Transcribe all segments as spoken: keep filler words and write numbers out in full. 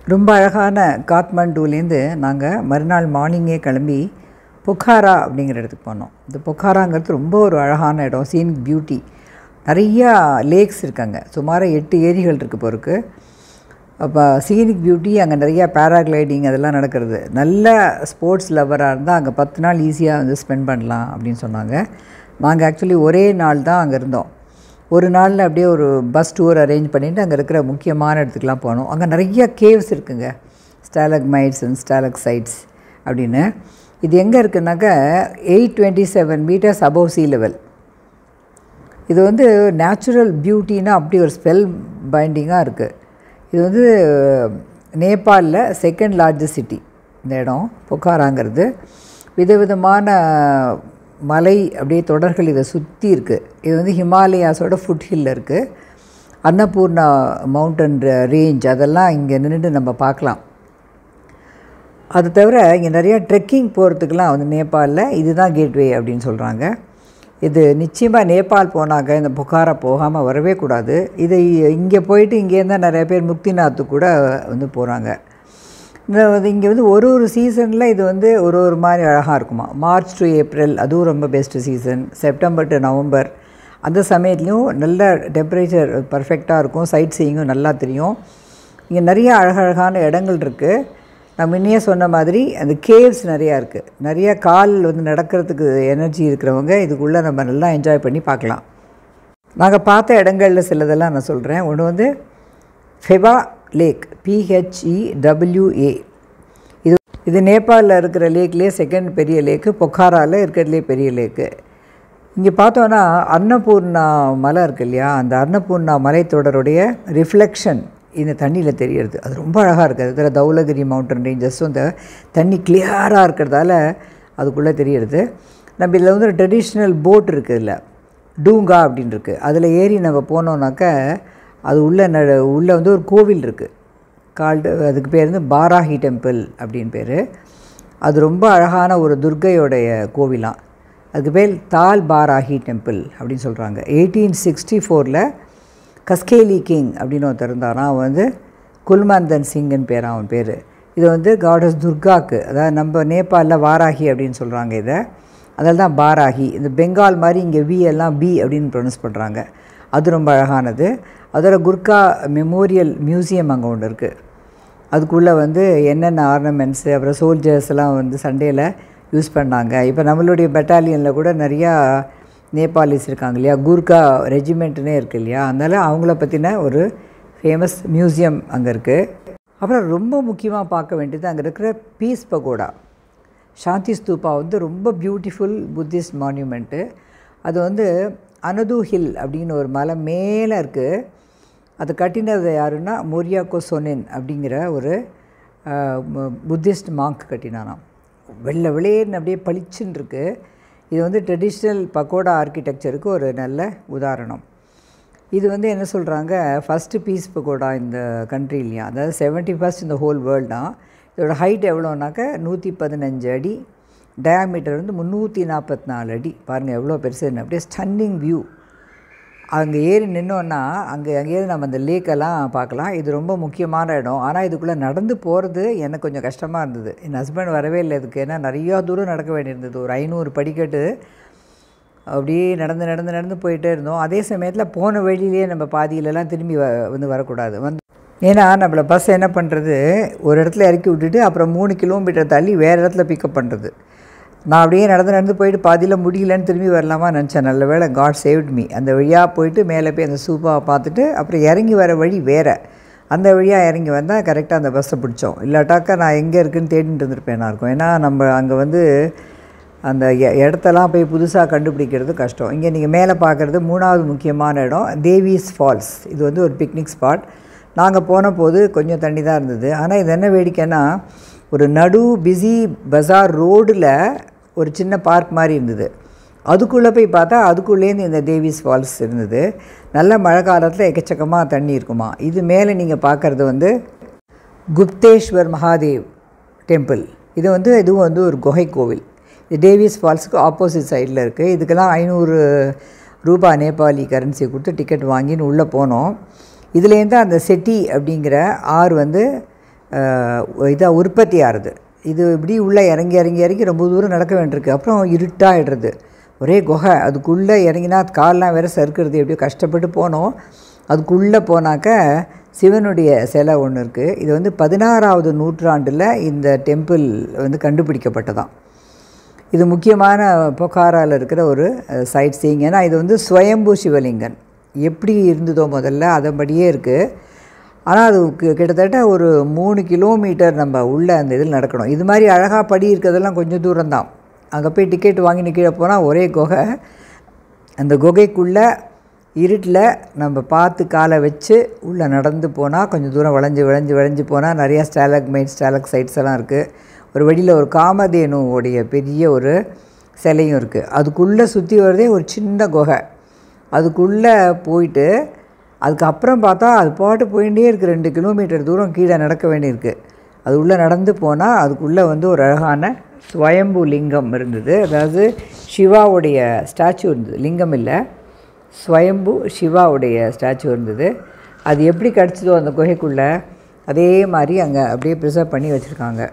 ரொம்ப அழகான காத்மண்டுலேருந்து நாங்கள் மறுநாள் மார்னிங்கே கிளம்பி பொக்காரா அப்படிங்கிற இடத்துக்கு போனோம். இந்த பொக்காராங்கிறது ரொம்ப ஒரு அழகான இடம், சீனிக் பியூட்டி. நிறையா லேக்ஸ் இருக்காங்க, சுமார் எட்டு ஏரிகள் இருக்குது போருக்கு. அப்போ சீனிக் பியூட்டி, அங்கே நிறையா பேராகிளைடிங் அதெல்லாம் நடக்கிறது. நல்ல ஸ்போர்ட்ஸ் லவராக இருந்தால் அங்கே பத்து நாள் ஈஸியாக வந்து ஸ்பெண்ட் பண்ணலாம் அப்படின்னு சொன்னாங்க. நாங்கள் ஆக்சுவலி ஒரே நாள் தான் அங்கே இருந்தோம். ஒரு நாளில் அப்படியே ஒரு பஸ் டூர் அரேஞ்ச் பண்ணிவிட்டு அங்கே இருக்கிற முக்கியமான இடத்துக்குலாம் போனோம். அங்கே நிறைய கேவ்ஸ் இருக்குங்க, ஸ்டாலக்மைட்ஸ் அண்ட் ஸ்டாலக்சைட்ஸ் அப்படின்னு. இது எங்கே இருக்குன்னாக்கா eight twenty seven meters above sea level. இது வந்து நேச்சுரல் பியூட்டின்னா அப்படி ஒரு ஸ்பெல் பைண்டிங்காக இருக்குது. இது வந்து நேபாளில் செகண்ட் லார்ஜஸ்ட் சிட்டி இந்த இடம் பொக்காராங்கிறது. விதவிதமான மலை அப்படியே தொடர்கள் இதை சுற்றி இருக்குது. இது வந்து ஹிமாலயாஸோட ஃபுட் ஹில்லில் இருக்குது. அன்னபூர்ணா மவுண்டன் ரேஞ்ச் அதெல்லாம் இங்கே நின்றுட்டு நம்ம பார்க்கலாம். அது தவிர இங்கே நிறையா ட்ரெக்கிங் போகிறதுக்கெலாம் வந்து நேபாளில் இதுதான் கேட்வே அப்படின்னு சொல்கிறாங்க. இது நிச்சயமாக நேபாள் போனாங்க இந்த பொக்காரா போகாமல் வரவே கூடாது. இதை இங்கே போயிட்டு இங்கேருந்தால் நிறைய பேர் முக்திநாத்து கூட வந்து போகிறாங்க. இங்கே வந்து ஒரு ஒரு சீசனில் இது வந்து ஒரு ஒரு மாதிரி அழகாக இருக்குமா. மார்ச் டு ஏப்ரல் அதுவும் ரொம்ப best season. September to November அந்த சமயத்துலேயும் நல்ல டெம்பரேச்சர் பர்ஃபெக்டாக இருக்கும். சைட் சீயிங்கும் நல்லா தெரியும். இங்கே நிறைய அழகழகான இடங்கள் இருக்குது. நான் முன்னையே சொன்ன மாதிரி அந்த கேவ்ஸ் நிறையா இருக்குது. நிறைய கால் வந்து நடக்கிறதுக்கு எனர்ஜி இருக்கிறவங்க இதுக்குள்ளே நம்ம நல்லா என்ஜாய் பண்ணி பார்க்கலாம். நாங்கள் பார்த்த இடங்களில் சிலதெல்லாம் நான் சொல்கிறேன். ஒன்று வந்து ஃபெவா லேக், பிஹெச்இடபிள்யூஏ. இது இது நேபாளில் இருக்கிற லேக்லேயே செகண்ட் பெரிய லேக்கு, பொக்காராவில் இருக்கிறதுலே பெரிய லேக்கு. இங்கே பார்த்தோன்னா அன்னபூர்ணா மலை இருக்குது இல்லையா, அந்த அன்னபூர்ணா மலைத்தொடருடைய ரிஃப்ளெக்ஷன் இந்த தண்ணியில் தெரிகிறது. அது ரொம்ப அழகாக இருக்குது. அதில் தௌலகிரி மவுண்டன் ரேஞ்சஸும் இந்த தண்ணி கிளியராக இருக்கிறதால அதுக்குள்ளே தெரிகிறது. நம்ம இதில் வந்து ஒரு ட்ரெடிஷ்னல் போட் இருக்குது, இல்லை டூங்கா அப்படின்னு இருக்குது. அதில் ஏறி நம்ம போனோன்னாக்க அது உள்ளே ந உள்ளே வந்து ஒரு கோவில் இருக்குது. கால்டு அதுக்கு பேர் வந்து பாராஹி டெம்பிள் அப்படின்னு பேர். அது ரொம்ப அழகான ஒரு துர்கையோடைய கோவிலாம். அதுக்கு பேர் தால் பாராஹி டெம்பிள் அப்படின்னு சொல்கிறாங்க. எயிட்டீன் சிக்ஸ்டி ஃபோரில் கஸ்கேலி கிங் அப்படின்னு ஒருத்தர் இருந்தாரான். அவன் வந்து குல்மந்தன் சிங்கன் பேர் அவன் பேர். இது வந்து காடஸ் துர்காக்கு, அதாவது நம்ம நேபாளில் வாராகி அப்படின்னு சொல்கிறாங்க இதை, அதில் தான் பாராகி. இந்த பெங்கால் மாதிரி இங்கே வி எல்லாம் பி அப்படின்னு ப்ரொனவுன்ஸ் பண்ணுறாங்க. அது ரொம்ப அழகானது. அதோட குர்கா மெமோரியல் மியூசியம் அங்கே ஒன்று இருக்குது. அதுக்குள்ளே வந்து என்னென்ன ஆர்னமெண்ட்ஸு அப்புறம் சோல்ஜர்ஸ் எல்லாம் வந்து சண்டேயில் யூஸ் பண்ணாங்க. இப்போ நம்மளுடைய பெட்டாலியனில் கூட நிறையா நேபாளிஸ் இருக்காங்க இல்லையா, கூர்கா ரெஜிமெண்ட்டுனே இருக்குது இல்லையா, அதனால் அவங்கள பற்றின ஒரு ஃபேமஸ் மியூசியம் அங்கே இருக்குது. அப்புறம் ரொம்ப முக்கியமாக பார்க்க வேண்டியது அங்கே இருக்கிற பீஸ் பகோடா, சாந்தி ஸ்தூபா வந்து ரொம்ப பியூட்டிஃபுல் புத்திஸ்ட் மான்யூமெண்ட்டு. அது வந்து அனது ஹில் அப்படின்னு ஒரு மலை மேலே இருக்குது. அது கட்டினது யாருன்னா மோரியாக்கோ சொனென் அப்படிங்கிற ஒரு புத்திஸ்ட் மாங்க் கட்டினானாம். வெள்ளை வெளியேன்னு அப்படியே பளிச்சுன்னு இருக்குது. இது வந்து ட்ரெடிஷ்னல் பக்கோடா ஆர்கிடெக்சருக்கு ஒரு நல்ல உதாரணம். இது வந்து என்ன சொல்கிறாங்க, ஃபஸ்ட்டு பீஸ் பக்கோடா இந்த கண்ட்ரிலையா, அதாவது செவன்ட்டி ஃபஸ்ட் இந்த ஹோல் வேர்ல்டு தான். இதோட ஹைட் எவ்வளோனாக்க நூற்றி பதினஞ்சு அடி, டயாமீட்டர் வந்து முந்நூற்றி நாற்பத்தி நாலு அடி. பாருங்கள் எவ்வளோ பெருசுன்னு. அப்படியே ஸ்டன்னிங் வியூ. அங்கே ஏறி நின்னோன்னா அங்கே அங்கேயே நம்ம அந்த லேக்கெல்லாம் பார்க்கலாம். இது ரொம்ப முக்கியமான இடம். ஆனால் இதுக்குள்ளே நடந்து போகிறது எனக்கு கொஞ்சம் கஷ்டமாக இருந்தது. என் ஹஸ்பண்ட் வரவே இல்லை இதுக்கு. ஏன்னா நிறையா தூரம் நடக்க வேண்டியிருந்தது. ஒரு ஐநூறு படிக்கட்டு அப்படியே நடந்து நடந்து நடந்து போயிட்டே இருந்தோம். அதே சமயத்தில் போன வழியிலே நம்ம பாதியிலலாம் திரும்பி வ வந்து வரக்கூடாது. வந்து ஏன்னா நம்மளை பஸ் என்ன பண்ணுறது, ஒரு இடத்துல இறக்கி விட்டுட்டு அப்புறம் மூணு கிலோமீட்டர் தள்ளி வேறு இடத்துல பிக்கப் பண்ணுறது. நான் அப்படியே நடந்து நடந்து போயிட்டு பாதியில் முடியலன்னு திரும்பி வரலாமா நினச்சேன். நல்ல வேளை காட் சேவ்ட் மீ. அந்த வழியாக போயிட்டு மேலே போய் அந்த சூப்பாவை பார்த்துட்டு அப்புறம் இறங்கி வர வழி வேறு, அந்த வழியாக இறங்கி வந்தால் கரெக்டாக அந்த பஸ்ஸை பிடிச்சோம். இல்லாட்டாக்கா நான் எங்கே இருக்குதுன்னு தேடிட்டு இருந்திருப்பேன் நான் இருக்கும். ஏன்னா நம்ம அங்கே வந்து அந்த இடத்தெல்லாம் போய் புதுசாக கண்டுபிடிக்கிறது கஷ்டம். இங்கே நீங்கள் மேலே பார்க்குறது மூணாவது முக்கியமான இடம் தேவிஸ் ஃபால்ஸ். இது வந்து ஒரு பிக்னிக் ஸ்பாட். நாங்கள் போன போது கொஞ்சம் தண்ணி தான் இருந்தது. ஆனால் இது என்ன வேடிக்கைன்னா, ஒரு நடு பிஸி பஜார் ரோடில் ஒரு சின்ன பார்க் மாதிரி இருந்தது. அதுக்குள்ளே போய் பார்த்தா அதுக்குள்ளேருந்து இந்த தேவிஸ் ஃபால்ஸ் இருந்தது. நல்ல மழை காலத்தில் எக்கச்சக்கமாக தண்ணி இருக்குமா. இது மேலே நீங்கள் பார்க்குறது வந்து குப்தேஸ்வர் மகாதேவ் டெம்பிள். இது வந்து இதுவும் வந்து ஒரு குகை கோவில். இது டேவிஸ் ஃபால்ஸுக்கு ஆப்போசிட் சைடில் இருக்குது. இதுக்கெல்லாம் ஐநூறு ரூபா நேபாளி கரன்சி கொடுத்து டிக்கெட் வாங்கின்னு உள்ளே போனோம். இதுலேருந்து அந்த செட்டி அப்படிங்கிற ஆறு வந்து இதாக உற்பத்தி ஆகுது. இது இப்படி உள்ளே இறங்கி இறங்கி இறங்கி ரொம்ப தூரம் நடக்க வேண்டியிருக்கு. அப்புறம் இருட்டாகிடுறது, ஒரே குகை. அதுக்குள்ளே இறங்கினா கால்லாம் வேறு சறுக்கிறது, எப்படியோ கஷ்டப்பட்டு போனோம். அதுக்குள்ளே போனாக்க சிவனுடைய சிலை ஒன்று இருக்குது. இது வந்து பதினாறாவது நூற்றாண்டில் இந்த டெம்பிள் வந்து கண்டுபிடிக்கப்பட்டதான். இது முக்கியமான பொக்காராவில் இருக்கிற ஒரு சைட் சீயிங். ஏன்னா இது வந்து ஸ்வயம்பு சிவலிங்கன் எப்படி இருந்ததோ முதல்ல அதன்படியே இருக்குது. ஆனால் அது கிட்டத்தட்ட ஒரு மூணு கிலோமீட்டர் நம்ம உள்ளே அந்த இதில் நடக்கணும். இது மாதிரி அழகாக படி இருக்கிறதெல்லாம் கொஞ்சம் தூரம்தான். அங்கே போய் டிக்கெட் வாங்கி கீழே போனால் ஒரே குகை. அந்த குகைக்குள்ளே இருட்டில் நம்ம பார்த்து காலை வச்சு உள்ளே நடந்து போனால் கொஞ்சம் தூரம் வளைஞ்சு வளைஞ்சு வளைஞ்சு போனால் நிறையா ஸ்டாலக்மைட் ஸ்டாலக் சைட்ஸ் எல்லாம் இருக்குது. ஒரு வழியில் ஒரு காமதேனுவோடைய பெரிய ஒரு சிலையும் இருக்குது. அதுக்குள்ளே சுற்றி வரதே ஒரு சின்ன குகை. அதுக்குள்ளே போயிட்டு அதுக்கப்புறம் பார்த்தா அது பாட்டு போயிட்டே இருக்குது. ரெண்டு கிலோமீட்டர் தூரம் கீழே நடக்க வேண்டியிருக்கு. அது உள்ளே நடந்து போனால் அதுக்குள்ளே வந்து ஒரு அழகான ஸ்வயம்பு லிங்கம் இருந்தது. அதாவது சிவாவுடைய ஸ்டாச்சு இருந்தது, லிங்கம் இல்லை, ஸ்வயம்பு சிவாவுடைய ஸ்டாச்சு இருந்தது. அது எப்படி கிடச்சிதோ அந்த குகைக்குள்ளே அதே மாதிரி அங்கே அப்படியே ப்ரிசர்வ் பண்ணி வச்சுருக்காங்க.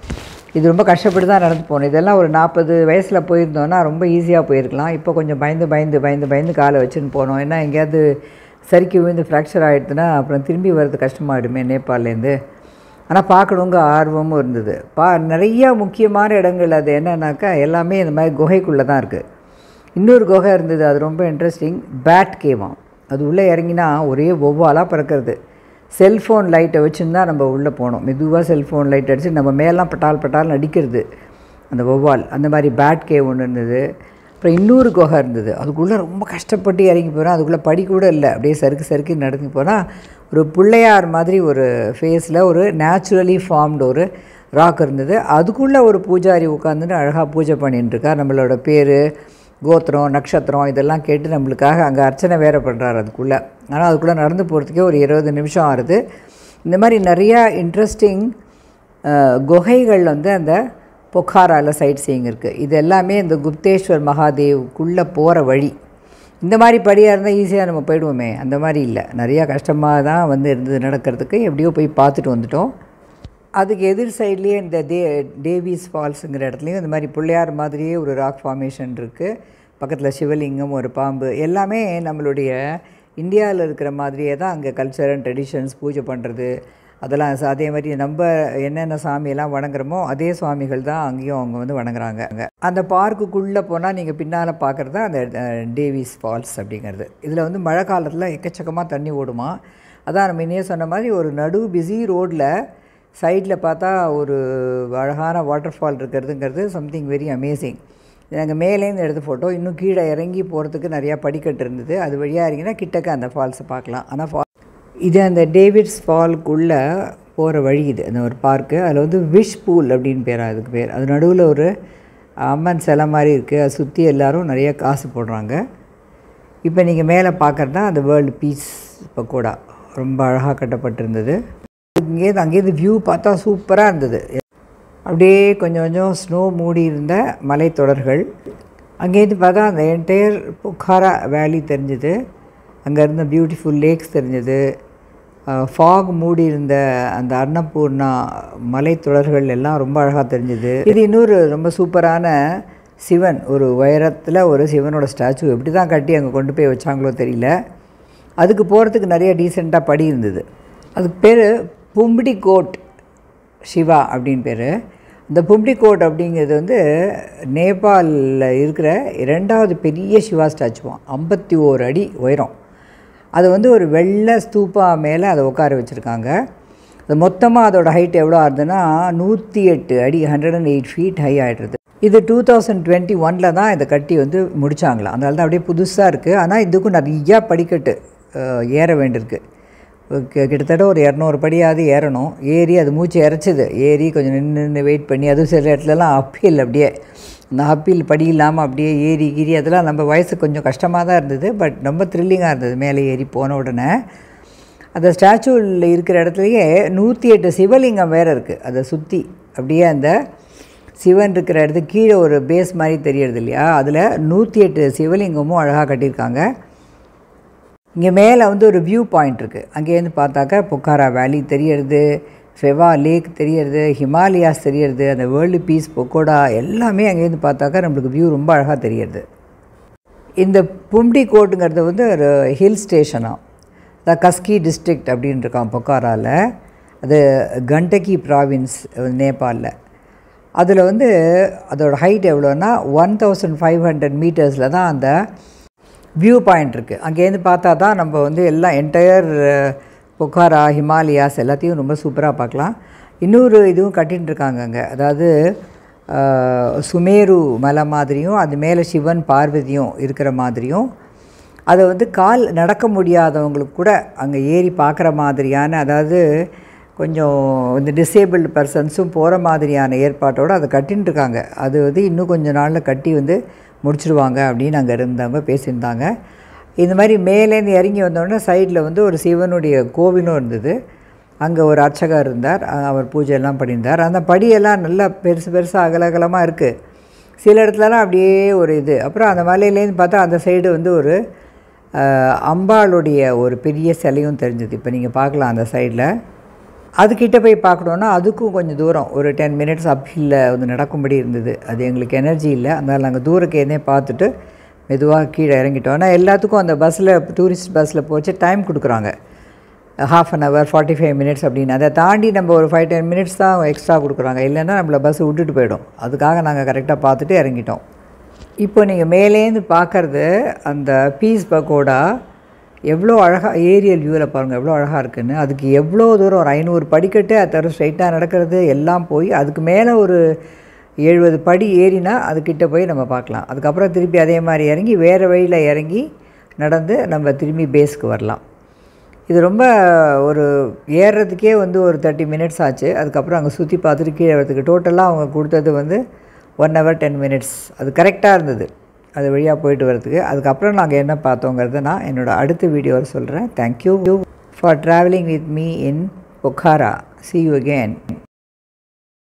இது ரொம்ப கஷ்டப்பட்டு தான் நடந்து போகணும். இதெல்லாம் ஒரு நாற்பது வயசில் போயிருந்தோன்னா ரொம்ப ஈஸியாக போயிருக்கலாம். இப்போ கொஞ்சம் பயந்து பயந்து பயந்து பயந்து காலை வச்சுன்னு போனோம். ஏன்னா எங்கேயாவது சறுக்கி விழுந்து ஃப்ராக்சர் ஆகிடுதுன்னா அப்புறம் திரும்பி வர்றது கஷ்டமாகிடுமே நேபாளிலேருந்து. ஆனால் பார்க்கணுங்க ஆர்வமும் இருந்தது. பா நிறையா முக்கியமான இடங்கள் அது என்னன்னாக்கா எல்லாமே இந்த மாதிரி குகைக்குள்ளே தான் இருக்குது. இன்னொரு குகை இருந்தது, அது ரொம்ப இன்ட்ரெஸ்டிங். பேட் கேவாம். அது உள்ளே இறங்கினா ஒரே ஒவ்வாலாக பறக்கிறது. செல்ஃபோன் லைட்டை வச்சுருந்தா நம்ம உள்ளே போனோம். மெதுவாக செல்ஃபோன் லைட் அடித்து நம்ம மேலாம் பட்டால் பட்டால் அடிக்கிறது அந்த ஒவ்வால். அந்த மாதிரி பேட் கேவ் ஒன்று இருந்தது. அப்புறம் இன்னொரு குகை இருந்தது. அதுக்குள்ளே ரொம்ப கஷ்டப்பட்டு இறங்கி போகிறோம். அதுக்குள்ளே படி கூட இல்லை, அப்படியே சறுக்கு சறுக்கு நடந்து போனால் ஒரு பிள்ளையார் மாதிரி ஒரு ஃபேஸில் ஒரு நேச்சுரலி ஃபார்ம்டு ஒரு ராக் இருந்தது. அதுக்குள்ளே ஒரு பூஜாரி உட்காந்துட்டு அழகாக பூஜை பண்ணிட்டுருக்கார். நம்மளோட பேர், கோத்திரம், நட்சத்திரம் இதெல்லாம் கேட்டு நம்மளுக்காக அங்கே அர்ச்சனை வேறு பண்ணுறாரு அதுக்குள்ளே. ஆனால் அதுக்குள்ளே நடந்து போகிறதுக்கே ஒரு இருபது நிமிஷம் ஆகுது. இந்த மாதிரி நிறையா இன்ட்ரெஸ்டிங் குகைகள் வந்து அந்த பொக்காராவில் சைட் சீயிங் இருக்குது. இது எல்லாமே இந்த குப்தேஸ்வர் மகாதேவுக்குள்ளே போகிற வழி. இந்த மாதிரி படியாக இருந்தால் ஈஸியாக நம்ம போயிடுவோமே, அந்த மாதிரி இல்லை. நிறையா கஷ்டமாக தான் வந்து இருந்தது நடக்கிறதுக்கு. எப்படியோ போய் பார்த்துட்டு வந்துட்டோம். அதுக்கு எதிர் சைட்லேயே இந்த தே டேவிஸ் ஃபால்ஸுங்கிற இடத்துலையும் இந்த மாதிரி பிள்ளையார் மாதிரியே ஒரு ராக் ஃபார்மேஷன் இருக்குது. பக்கத்தில் சிவலிங்கம், ஒரு பாம்பு, எல்லாமே நம்மளுடைய இந்தியாவில் இருக்கிற மாதிரியே தான் அங்கே கல்ச்சர் அண்ட் ட்ரெடிஷன்ஸ், பூஜை பண்ணுறது அதெல்லாம். அதே மாதிரி நம்ம என்னென்ன சாமியெல்லாம் வணங்குறோமோ அதே சுவாமிகள் தான் அங்கேயும் அவங்க வந்து வணங்குறாங்க. அங்கே அந்த பார்க்குக்குள்ளே போனால் நீங்கள் பின்னால் பார்க்குறது தான் அந்த டேவிஸ் ஃபால்ஸ் அப்படிங்கிறது. இதில் வந்து மழை காலத்தில் எக்கச்சக்கமாக தண்ணி ஓடுமா. அதான் நம்ம இன்னே சொன்ன மாதிரி ஒரு நடு பிஸி ரோட்டில் சைடில் பார்த்தா ஒரு அழகான வாட்டர் ஃபால் இருக்கிறதுங்கிறது சம்திங் வெரி அமேசிங். நாங்கள் மேலேருந்து எடுத்த ஃபோட்டோ. இன்னும் கீழே இறங்கி போகிறதுக்கு நிறையா படிக்கட்டு இருந்தது. அது வழியாக இறங்கினா கிட்டக்க அந்த ஃபால்ஸை பார்க்கலாம். ஆனால் ஃபால் இது அந்த டேவிட்ஸ் ஃபால்க்குள்ளே போகிற வழி. இது அந்த ஒரு பார்க்கு. அதில் வந்து விஷ் பூல் அப்படின்னு பேர், அதுக்கு பேர். அது நடுவில் ஒரு அம்மன் சிலை மாதிரி இருக்குது. அதை சுற்றி எல்லோரும் நிறைய காசு போடுறாங்க. இப்போ நீங்கள் மேலே பார்க்குறது தான் அந்த வேர்ல்டு பீஸ் பக்கோடா. ரொம்ப அழகாக கட்டப்பட்டிருந்தது. இங்கேருந்து அங்கேருந்து வியூ பார்த்தா சூப்பராக இருந்தது. அப்படியே கொஞ்சம் கொஞ்சம் ஸ்னோ மூடி இருந்த மலைத்தொடர்கள். அங்கேருந்து பார்த்தா அந்த என்டையர் பொக்காரா வேலி தெரிஞ்சுது. அங்கே இருந்த பியூட்டிஃபுல் லேக்ஸ் தெரிஞ்சது. ஃபாக் மூடி இருந்த அந்த அன்னபூர்ணா மலைத்தொடர்கள் எல்லாம் ரொம்ப அழகாக தெரிஞ்சுது. இது இன்னொரு ரொம்ப சூப்பரான சிவன், ஒரு உயரத்தில் ஒரு சிவனோட ஸ்டாச்சு. எப்படி தான் கட்டி அங்கே கொண்டு போய் வச்சாங்களோ தெரியல. அதுக்கு போகிறதுக்கு நிறைய டீசெண்டாக படி இருந்தது. அதுக்கு பேர் பும்பிடி கோட் சிவா அப்படின்னு பேர். இந்த பும்பிடி கோட் அப்படிங்கிறது வந்து நேபாளில் இருக்கிற இரண்டாவது பெரிய சிவா ஸ்டாச்சுவான். ஐம்பத்தி ஓரு அடி உயரம். அது வந்து ஒரு வெள்ளை ஸ்தூப்பா மேலே அதை உட்கார வச்சுருக்காங்க. அது மொத்தமாக அதோட ஹைட் எவ்வளோ ஆகுதுன்னா நூற்றி எட்டு அடி hundred and eight feet high ஆகிடுறது. இது டூ தௌசண்ட் டுவெண்ட்டி ஒனில் தான் இதை கட்டி வந்து முடித்தாங்களாம். அதனால தான் அப்படியே புதுசாக இருக்குது. ஆனால் இதுக்கும் நிறையா படிக்கட்டு ஏற வேண்டியிருக்கு. கிட்டத்தட்ட ஒரு இரநூறு படியாவது ஏறணும். ஏறி அது மூச்சு இறைச்சிது. ஏறி கொஞ்சம் நின்று நின்று வெயிட் பண்ணி, அதுவும் சில இடத்துலலாம் அப்பீல், அப்படியே அந்த அப்பீல் படி இல்லாமல் அப்படியே ஏறி கீறி அதெல்லாம் நம்ம வயசுக்கு கொஞ்சம் கஷ்டமாக தான் இருந்தது. பட் ரொம்ப த்ரில்லிங்காக இருந்தது மேலே ஏறி போன உடனே. அந்த ஸ்டாச்சுவில் இருக்கிற இடத்துலையே நூற்றி எட்டு சிவலிங்கம் வேறு இருக்குது. அதை சுற்றி அப்படியே அந்த சிவன் இருக்கிற இடத்துக்கு கீழே ஒரு பேஸ் மாதிரி தெரியறது இல்லையா, அதில் நூற்றி எட்டு சிவலிங்கமும் அழகாக கட்டியிருக்காங்க. இங்கே மேலே வந்து ஒரு வியூ பாயிண்ட் இருக்குது. அங்கேருந்து பார்த்தாக்கா பொக்காரா வேலி தெரியறது. ஃபெவா லேக் தெரியறது, ஹிமாலயாஸ் தெரியறது, அந்த வேர்ல்டு பீஸ் பக்கோடா எல்லாமே அங்கேருந்து பார்த்தாக்கா நம்மளுக்கு வியூ ரொம்ப அழகாக தெரியறது. இந்த பும்டி கோட்டுங்கிறது வந்து ஒரு ஹில் ஸ்டேஷனாக, த கஸ்கி டிஸ்ட்ரிக்ட் அப்படின்னு இருக்கான் பொக்காராவில். அது கண்டகி ப்ராவின்ஸ் நேபாளில். அதில் வந்து அதோடய ஹைட் எவ்வளோன்னா ஒன் தௌசண்ட் ஃபைவ் ஹண்ட்ரட் மீட்டர்ஸில் தான் அந்த வியூ பாயிண்ட் இருக்குது. அங்கேருந்து பார்த்தா தான் நம்ம வந்து எல்லாம் என்டையர் பொக்காரா, ஹிமாலயாஸ் எல்லாத்தையும் ரொம்ப சூப்பராக பார்க்கலாம். இன்னொரு இதுவும் கட்டின்னு இருக்காங்க அங்கே, அதாவது சுமேரு மலை மாதிரியும் அது மேலே சிவன் பார்வதியும் இருக்கிற மாதிரியும், அதை வந்து கால் நடக்க முடியாதவங்களுக்கு கூட அங்கே ஏறி பார்க்குற மாதிரியான, அதாவது கொஞ்சம் இந்த டிசேபிள்டு பர்சன்ஸும் போகிற மாதிரியான ஏற்பாட்டோடு அதை கட்டின்னு இருக்காங்க. அது வந்து இன்னும் கொஞ்சம் நாளில் கட்டி வந்து முடிச்சுடுவாங்க அப்படின்னு அங்கே இருந்தவங்க பேசியிருந்தாங்க. இந்த மாதிரி மேலேருந்து இறங்கி வந்தோடனே சைடில் வந்து ஒரு சிவனுடைய கோவிலும் இருந்தது. அங்கே ஒரு அர்ச்சகர் இருந்தார், அவர் பூஜையெல்லாம் பண்ணியிருந்தார். அந்த படியெல்லாம் நல்லா பெருசு பெருசாக அகலகலமாக இருக்குது. சில இடத்துலலாம் அப்படியே ஒரு இது. அப்புறம் அந்த மலையிலேருந்து பார்த்தா அந்த சைடு வந்து ஒரு அம்பாளுடைய ஒரு பெரிய சிலையும் தெரிஞ்சது. இப்போ நீங்கள் பார்க்கலாம் அந்த சைடில். அதுக்கிட்ட போய் பார்க்கணுன்னா அதுக்கும் கொஞ்சம் தூரம், ஒரு டென் மினிட்ஸ் அப் ஹில்ல வந்து நடக்கும்படி இருந்தது. அது எங்களுக்கு எனர்ஜி இல்லை, அதனால் நாங்கள் தூரக்கேருந்தே பார்த்துட்டு மெதுவாக கீழே இறங்கிட்டோம். ஆனால் எல்லாத்துக்கும் அந்த பஸ்ஸில், டூரிஸ்ட் பஸ்ஸில் போச்சு டைம் கொடுக்குறாங்க, half an hour forty five minutes அப்படின்னு. அதை தாண்டி நம்ம ஒரு ஃபைவ் டென் மினிட்ஸ் தான் எக்ஸ்ட்ரா கொடுக்குறாங்க, இல்லைன்னா நம்மளை பஸ் விட்டுட்டு போயிடும். அதுக்காக நாங்கள் கரெக்டாக பார்த்துட்டு இறங்கிட்டோம். இப்போ நீங்கள் மேலேருந்து பார்க்குறது அந்த பீஸ் பக்கோடா எவ்வளோ அழகாக ஏரியல் வியூவில் பாருங்கள் எவ்வளோ அழகாக இருக்குதுன்னு. அதுக்கு எவ்வளோ தூரம், ஒரு ஐநூறு படிக்கட்டு அது தர ஸ்ட்ரைட்டாக நடக்கிறது எல்லாம் போய் அதுக்கு மேலே ஒரு எழுபது படி ஏறினா அதுக்கிட்ட போய் நம்ம பார்க்கலாம். அதுக்கப்புறம் திருப்பி அதே மாதிரி இறங்கி வேறு வழியில் இறங்கி நடந்து நம்ம திரும்பி பேஸ்க்கு வரலாம். இது ரொம்ப ஒரு ஏறுறதுக்கே வந்து ஒரு தேர்ட்டி மினிட்ஸ் ஆச்சு. அதுக்கப்புறம் அங்கே சுற்றி பார்த்துட்டு கீழே வரதுக்கு டோட்டலாக அவங்க கொடுத்தது வந்து ஒன் ஹவர் டென் மினிட்ஸ். அது கரெக்டாக இருந்தது அது வழியாக போயிட்டு வரதுக்கு. அதுக்கப்புறம் நாங்கள் என்ன பார்த்தோங்கிறத நான் என்னோடய அடுத்த வீடியோவில் சொல்கிறேன். Thank you for travelling with me in Pokhara. See you again.